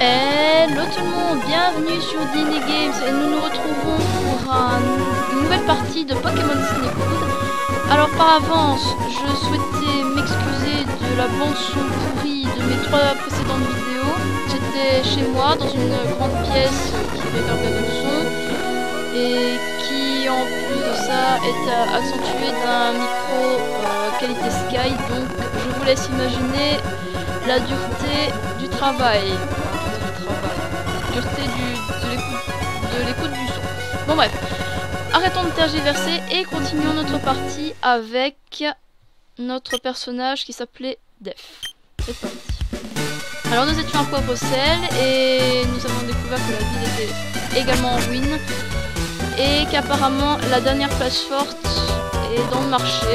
Hello tout le monde, bienvenue sur Dini Games et nous nous retrouvons pour une nouvelle partie de Pokémon Snowwood. Alors par avance, je souhaitais m'excuser de la bande son pourrie de mes 3 précédentes vidéos. J'étais chez moi dans une grande pièce qui réverbère le son et qui en plus de ça est accentuée d'un micro qualité Sky, donc je vous laisse imaginer la dureté du travail. Dureté de l'écoute du son. Bon bref, arrêtons de tergiverser et continuons notre partie avec notre personnage qui s'appelait Def. C'est parti. Alors nous étions à Poivre-Sel et nous avons découvert que la ville était également en ruine et qu'apparemment la dernière place forte est dans le marché.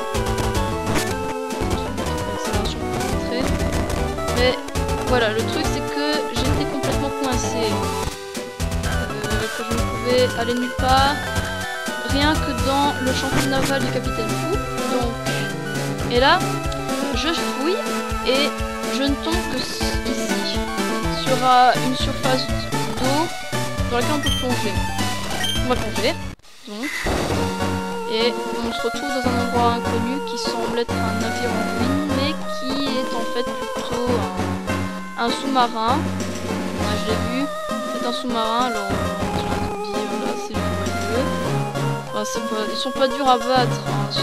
Mais voilà, le truc c'est que j'étais complètement coincé, que je ne pouvais aller nulle part, rien que dans le chantier naval du Capitaine Fou. Donc, et là, je fouille et je ne tombe que ici, sur une surface d'eau dans laquelle on peut plonger. On va plonger, donc, et on se retrouve dans un endroit inconnu qui semble être un navire en ruine, mais qui est en fait plutôt un sous-marin. Ouais, je l'ai vu, c'est un sous-marin, alors je vais dire là c'est joyeux. Enfin, ils sont pas durs à battre, hein,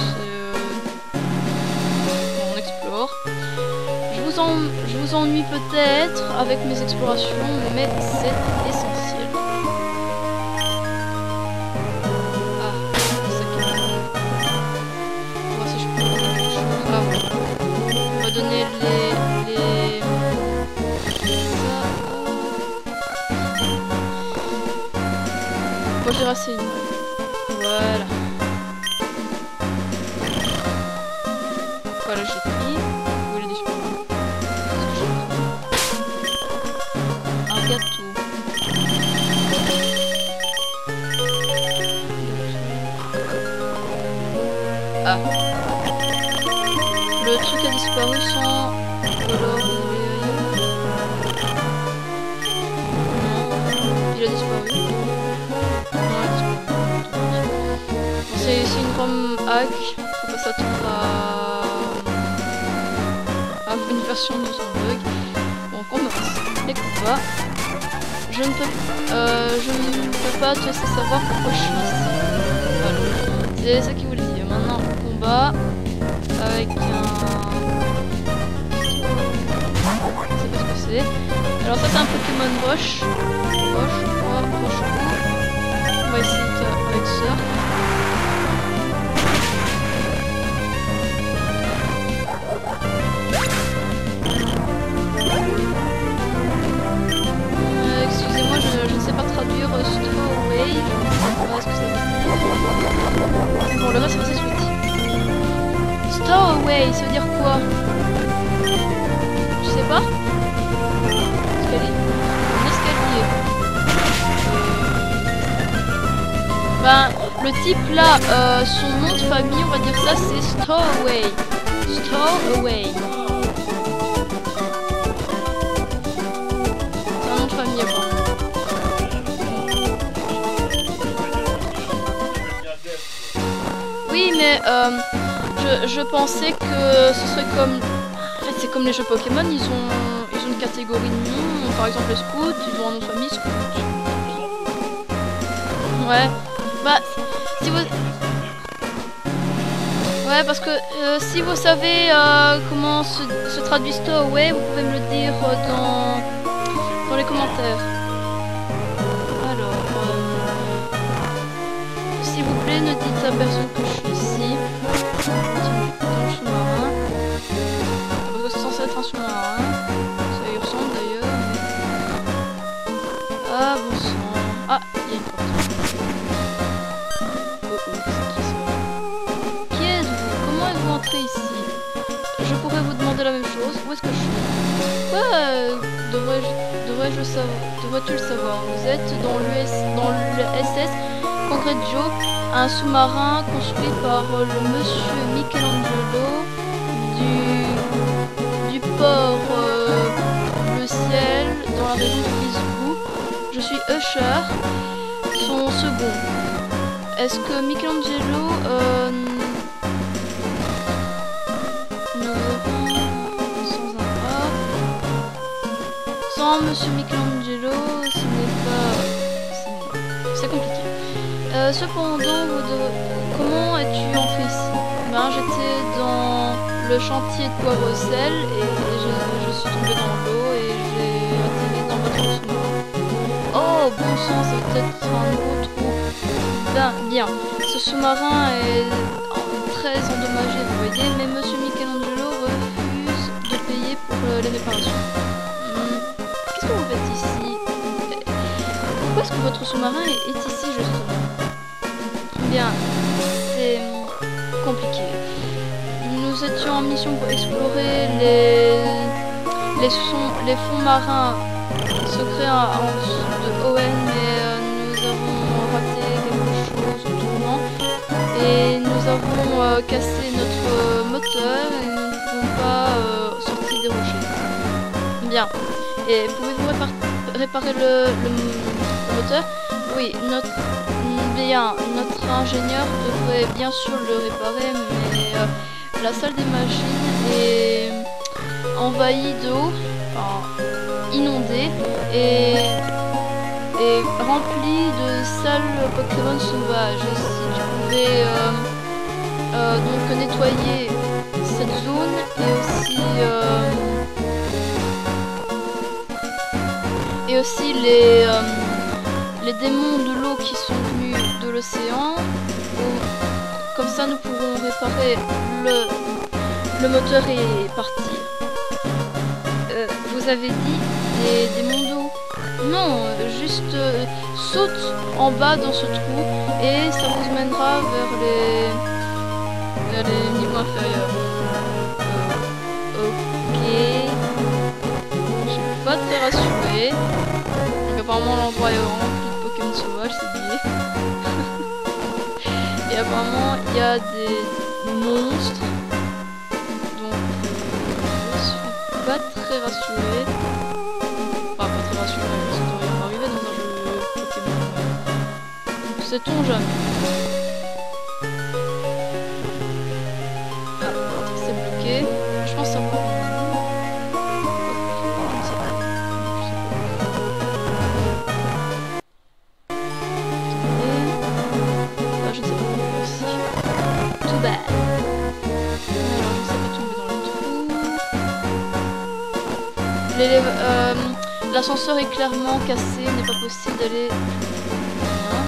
on explore. Je vous ennuie peut-être avec mes explorations, mais c'est essentiel. Ah, c'est ça qui est... On va voir si je peux faire quelque chose. Ah ouais. On va donner les... Moi j'ai rassé une balle. Voilà. Voilà, j'ai pris. Où est le déchirement? Un gâteau. Ah. Le truc a disparu sans... Alors, il a disparu. C'est une ROM hack, faut pas s'attendre à une version de son bug. Bon, on commence les combats. Je ne peux pas te laisser savoir pourquoi je suis ici. Voilà. C'est ça qu'il voulait dire. Maintenant, combat avec un... Je sais pas ce que c'est. Alors ça c'est un Pokémon Roche. Roche, je crois. Roche. On va essayer avec ça. Excusez-moi, je ne sais pas traduire Stowaway, je ne sais pas ce que ça veut dire. Bon, le reste c'est suite. Stowaway, ça veut dire quoi? Je sais pas. Escalier. Un escalier. Ben, le type là, son nom de famille, on va dire ça, c'est Stowaway. Stowaway. Oui, mais je pensais que ce serait comme... En fait, c'est comme les jeux Pokémon, ils ont une catégorie de noms. Par exemple, les scouts, ils ont un nom de famille, scout. Ouais. Bah, si vous... Ouais, parce que si vous savez comment se traduit Stowaway, vous pouvez me le dire dans les commentaires. Alors, s'il vous plaît, ne dites à personne que je suis ici. Dans le sous-marin. Parce que c'est censé être un sous-marin. Ça y ressemble d'ailleurs. Ah, bon sang. Ah, il y a une porte. Oh, c'est qui ça? Qui êtes-vous? Comment êtes-vous entré ici? Je pourrais vous demander la même chose. Où est-ce que je suis? Quoi devrais-tu le savoir? Vous êtes dans le SS Congreggio, un sous-marin construit par le monsieur Michelangelo du port Le Ciel dans la région de Lisbonne. Je suis Usher, son second. Est-ce que Michelangelo... nous avons sans un A. Sans Monsieur Michelangelo, ce n'est pas... c'est compliqué. Cependant, comment es-tu entré ici? Ben, j'étais dans le chantier de poivre sel et je suis tombé dans l'eau et j'ai atterri dans votre sous-marin. Oh, bon sang, c'est peut-être un nouveau trou. Ben, bien, ce sous-marin est très endommagé, vous voyez, mais Monsieur Michelangelo refuse de payer pour les réparations. Qu'est-ce que vous faites ici? Pourquoi est-ce que votre sous-marin est ici, justement? Bien, c'est compliqué. Nous étions en mission pour explorer les fonds marins secrets en dessous de Owen, mais nous avons raté quelque chose au tournant et nous avons cassé notre moteur et nous ne pouvons pas sortir des rochers. Bien. Et pouvez-vous réparer le moteur? Oui, notre ingénieur devrait bien sûr le réparer, mais la salle des machines est envahie d'eau, enfin inondée et remplie de sales Pokémon sauvages. Si tu pouvais donc nettoyer cette zone et aussi les démons de l'eau qui sont venus de l'océan. Comme ça, nous pourrons réparer le moteur et partir. Vous avez dit des démons d'eau? Non, juste saute en bas dans ce trou et ça vous mènera vers les niveaux inférieurs. Ok. Je suis pas très rassurée. Donc apparemment l'endroit est rempli de Pokémon sauvages, c'est lié. Et apparemment il y a des monstres. Donc je suis pas très rassurée. Enfin pas très rassurée, ça devrait pas arriver dans un jeu Pokémon. Sait-on jamais. Ah, c'est bloqué. Je pense savoir. L'ascenseur est clairement cassé, il n'est pas possible d'aller plus loin.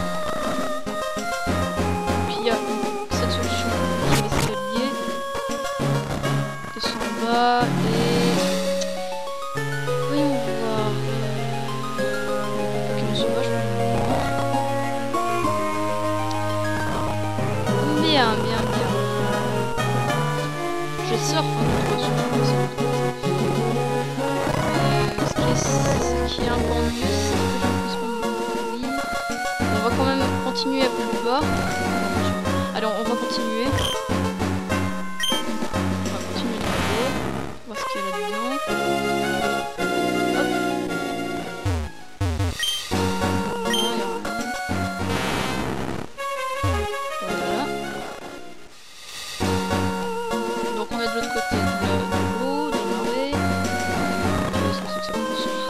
Puis il y a cette solution sur l'escalier. Descends en bas et... voyons voir... Pokémon sauvage pour le moment. Bien. Je surfe un peu sur le ce qui est un peu ennuyeux, c'est que je ne puisse pas me... Oui. On va quand même continuer à plus bas. Alors, on va continuer. On va continuer là-haut. On va voir ce qu'il y a là-dedans. Hop. Non, il n'y a rien. Voilà. Donc, on est de l'autre côté de l'eau, de la marée. Qu'est-ce que c'est que ça?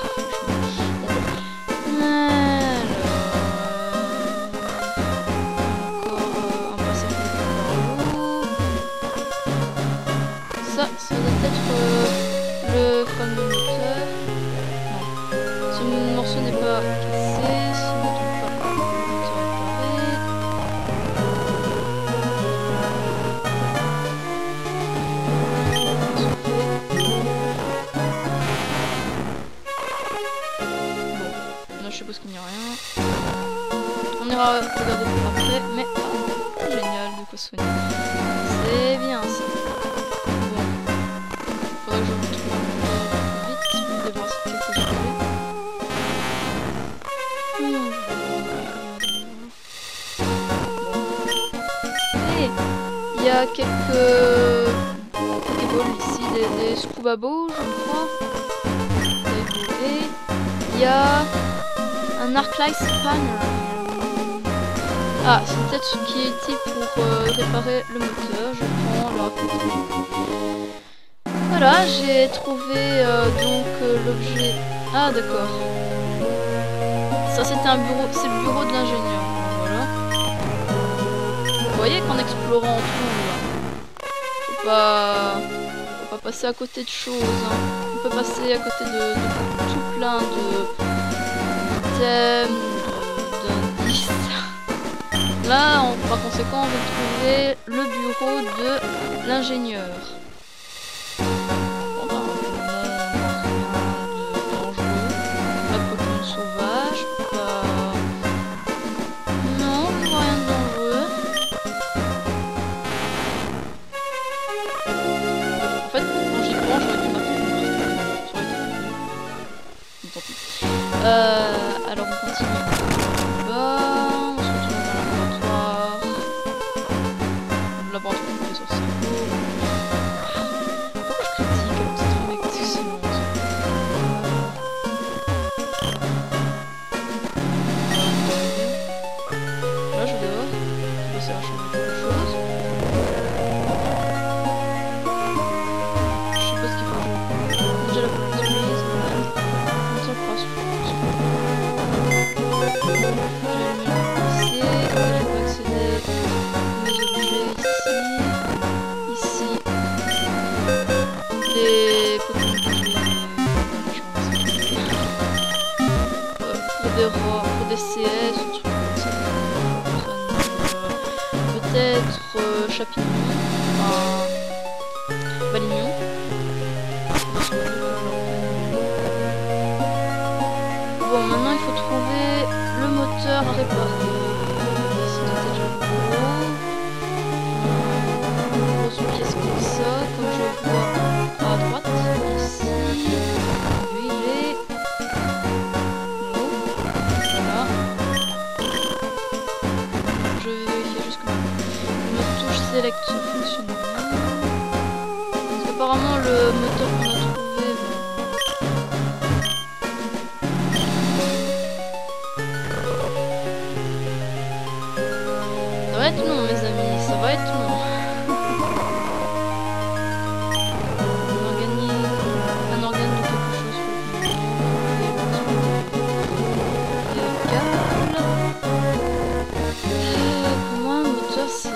Ça doit être le fameux moteur. Non, ce morceau n'est pas cassé, ce n'est donc pas le moteur réparé. Bon, là je suppose qu'il n'y a rien. On ira regarder pour après, mais génial, de quoi soigner. C'est bien ça. Faudrait que je retrouve un peu vite, me débarrasser de quelques objets. Et il y a quelques Pokéballs ici, des Scoobabos, je crois. Et il y a un arc light spanner. Ah, c'est peut-être ce qui est utile pour réparer le moteur. Je prends le raconte. Voilà, j'ai trouvé donc l'objet. Ah, d'accord. Ça, c'était un bureau. C'est le bureau de l'ingénieur. Voilà. Vous voyez qu'en explorant, on trouve. Faut pas passer à côté de choses. Hein. On peut passer à côté de tout plein de thèmes, d'indices. Là, par conséquent, on va trouver le bureau de l'ingénieur. Bon, ben, rien de dangereux. Pas Pokémon sauvage, pas... Non, rien de dangereux. En fait, quand j'y pense, j'aurais dû m'appeler. Ça aurait été... Tant pis. Alors, on continue. Pour des CS, un truc comme ça. Peut-être champignon, balignon. Bon, maintenant il faut trouver le moteur à réparer. C'est peut-être une grosse pièce comme ça, comme je vois à droite, ici. Lui, il est... Select fonctionne bien. Parce qu'apparemment le moteur qu'on a trouvé ça va être long, mes amis, ça va être long. Un organe de quelque chose. Pour moi un moteur c'est...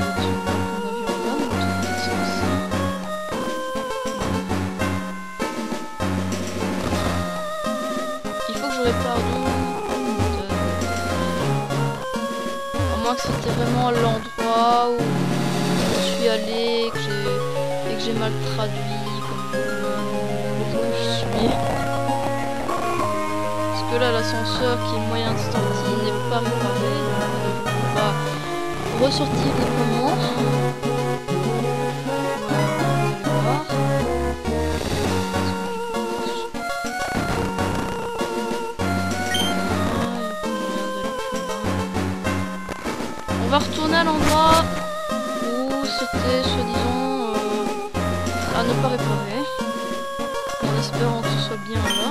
C'était vraiment l'endroit où je suis allée et que j'ai mal traduit comme que je suis. Parce que là l'ascenseur qui est moyen de sortie n'est pas réparé, donc je ne peux pas ressortir librement. On va retourner à l'endroit où c'était soi-disant à ne pas réparer, en espérant que ce soit bien là.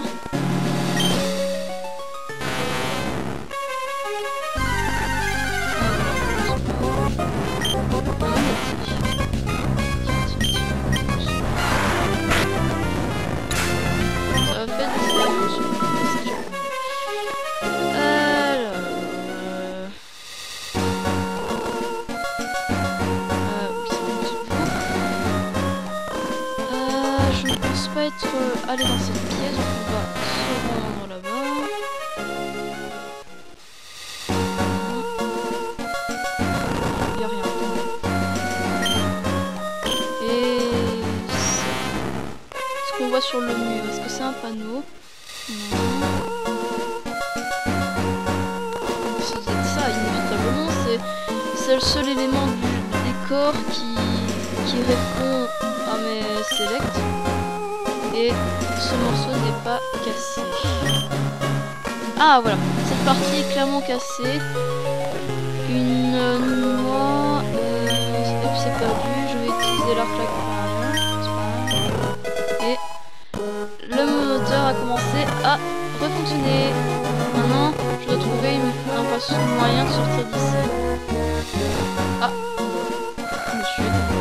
Ça va faire des séances. Aller dans cette pièce, donc on va se rendre là-bas. Il n'y a rien. Et ce qu'on voit sur le mur, est-ce que c'est un panneau? Non. C'est ça, inévitablement, c'est le seul élément du décor qui répond à mes selects. Et ce morceau n'est pas cassé. Ah voilà, cette partie est clairement cassée. Une noix, c'est perdu. Je vais utiliser l'arc là. Et le moteur a commencé à refonctionner. fonctionné. Maintenant, je dois trouver un moyen de sortir d'ici. Ah, monsieur.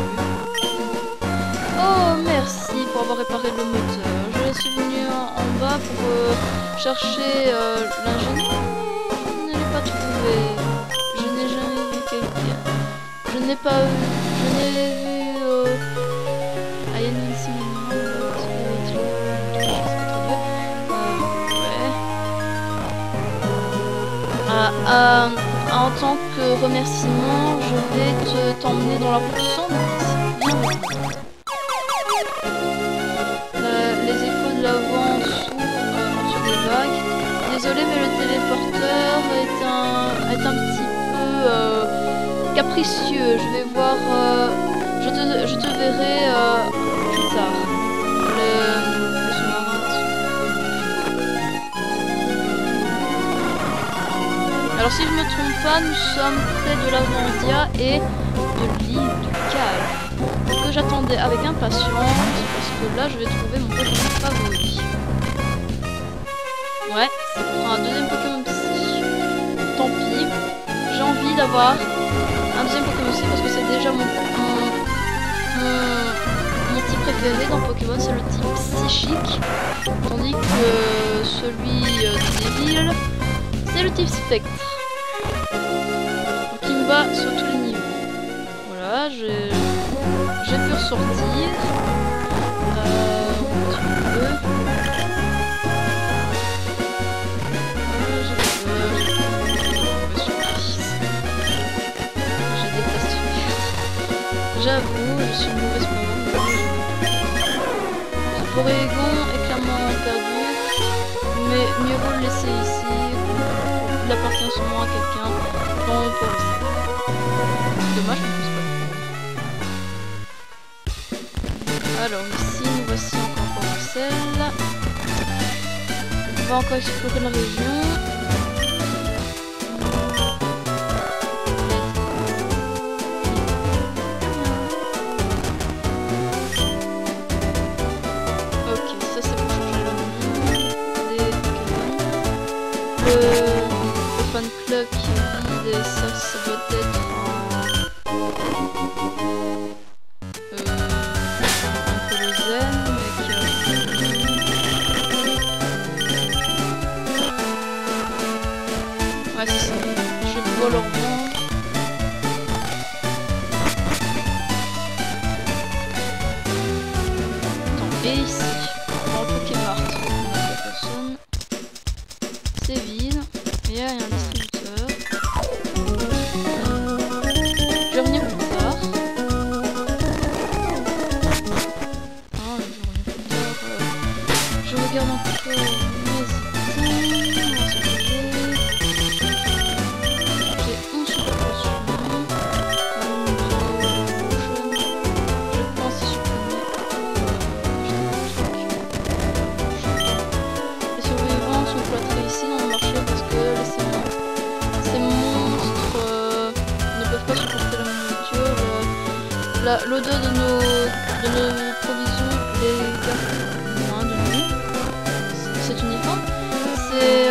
Oh, merci pour avoir réparé le moteur. Je suis venu en bas pour chercher l'ingénieur. Je ne l'ai pas trouvé. Je n'ai jamais vu quelqu'un. Je n'ai pas vu. Je n'ai vu. En tant que remerciement, je vais t'emmener dans la route sombre. Les échos de la voix en dessous des vagues. Désolé, mais le téléporteur est un petit peu capricieux. Je vais voir. Je te verrai plus tard. Le sous-marin. Alors si je me trompe pas, nous sommes près de la Vandia et de l'île de Cal. Ce que j'attendais avec impatience, parce que là je vais trouver mon Pokémon favori. Ouais, ça prend un deuxième Pokémon psy. Tant pis, j'ai envie d'avoir un deuxième Pokémon psy parce que c'est déjà mon type préféré dans Pokémon, c'est le type psychique. Tandis que celui de Devil, c'est le type spectre. Donc il me bat sur tous les niveaux. Voilà, j'ai pu ressortir. Un petit peu. Je déteste perdre. J'avoue, je suis une mauvaise Pokémon. Ce Porygon est clairement perdu. Mais mieux vaut le laisser ici. Il appartient sûrement à quelqu'un dont on peut rester. Dommage, je ne pense pas. Alors ici, nous voici encore en Parcelle. On va encore explorer la région. Ok, ça c'est pour changer le nom des Pokémon. Le fan club qui est vide, et ça doit être un peu le zen, mais qui a... Ouais, c'est ça. Je vais pouvoir leur vendre. Attends, et ici, dans le Pokémart, on a personne. C'est vide. Il y a un distributeur. Je vais revenir plus tard. Ah, je vais revenir plus tard. Je regarde encore mes items. J'ai 11 super potions. Je pense supprimer. Les survivants sont cloîtrés ici dans le marché parce que ces monstres ne peuvent pas supporter la nourriture. L'odeur de nos provisions les garde loin de nous. C'est uniforme. C'est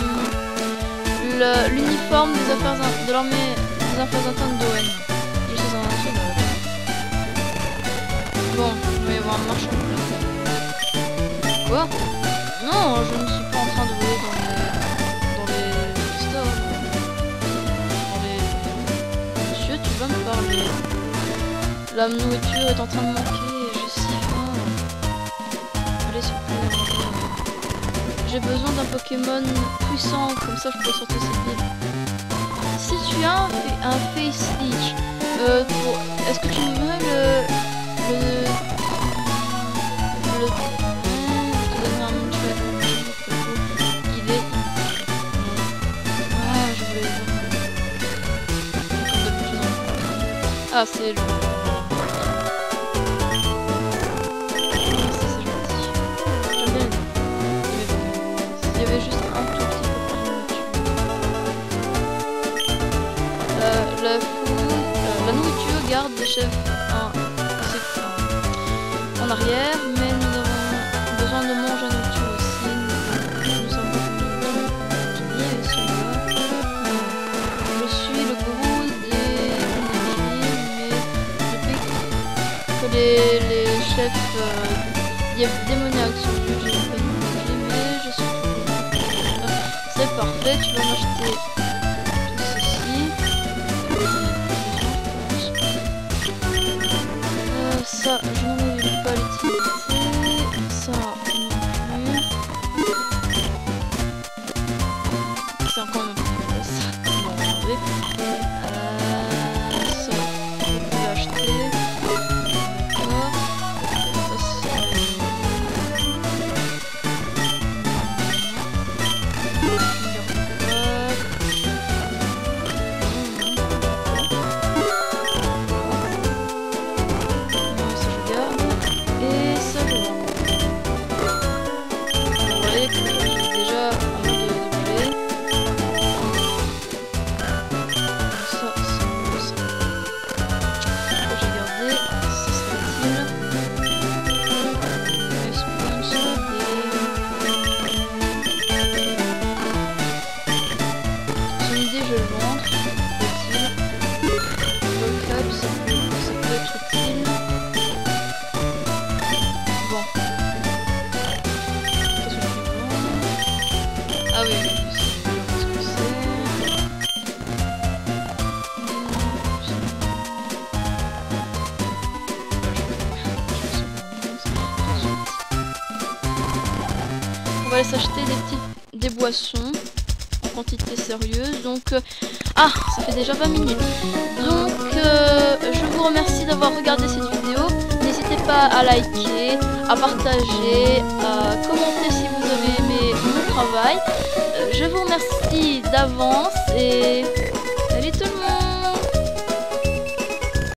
l'uniforme de l'armée des affaires internes d'ON. Je suis un soldat. Bon, il va y avoir un marchand. Quoi? Non, je ne suis pas en train de voler dans les stores. Monsieur, tu vas me parler. La nourriture est en train de manquer et j'ai si faim. Allez, s'il vous plaît. J'ai besoin d'un Pokémon puissant, comme ça je peux sortir cette ville. Si tu as un Face Leech, est-ce que tu me verrais je te donne un Munchlax. Il est... Ah, je voulais le voir. Ah, c'est lui. Juste un tout petit peu plus de la nourriture garde des chefs en arrière, mais nous avons besoin de manger la nourriture aussi. Nous sommes beaucoup il y a des monnaies sur le jeu, j'ai pas une manger, mais je suis c'est parfait, tu vas m'acheter tout ceci. Ça, je n'en ai pas l'utilité. Ça, non plus. C'est encore même plus. Ça, on va enlever. Ça, je peux acheter. D'accord. Ça, ah oui, ce que c'est. On va aller s'acheter des boissons en quantité sérieuse. Donc, ah, ça fait déjà 20 minutes. Donc, je vous remercie d'avoir regardé cette vidéo. N'hésitez pas à liker, à partager, à commenter si vous avez aimé mon travail. Je vous remercie d'avance et salut tout le monde.